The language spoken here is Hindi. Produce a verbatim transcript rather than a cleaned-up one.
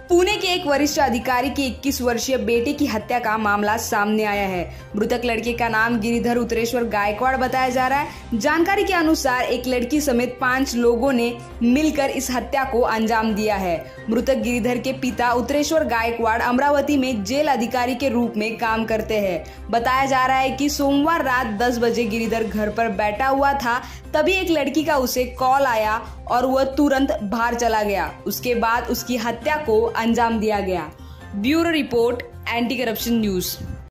पुणे के एक वरिष्ठ अधिकारी की इक्कीस वर्षीय बेटे की हत्या का मामला सामने आया है। मृतक लड़के का नाम गिरिधर उत्तरेश्वर गायकवाड़ बताया जा रहा है। जानकारी के अनुसार एक लड़की समेत पांच लोगों ने मिलकर इस हत्या को अंजाम दिया है। मृतक गिरिधर के पिता उत्तरेश्वर गायकवाड़ अमरावती में जेल अधिकारी के रूप में काम करते हैं। बताया जा रहा है कि सोमवार रात दस बजे गिरिधर घर पर बैठा हुआ था, तभी एक लड़की का उसे कॉल आया और वह तुरंत बाहर चला गया। उसके बाद उसकी हत्या को अंजाम दिया गया। Bureau report, anti corruption news.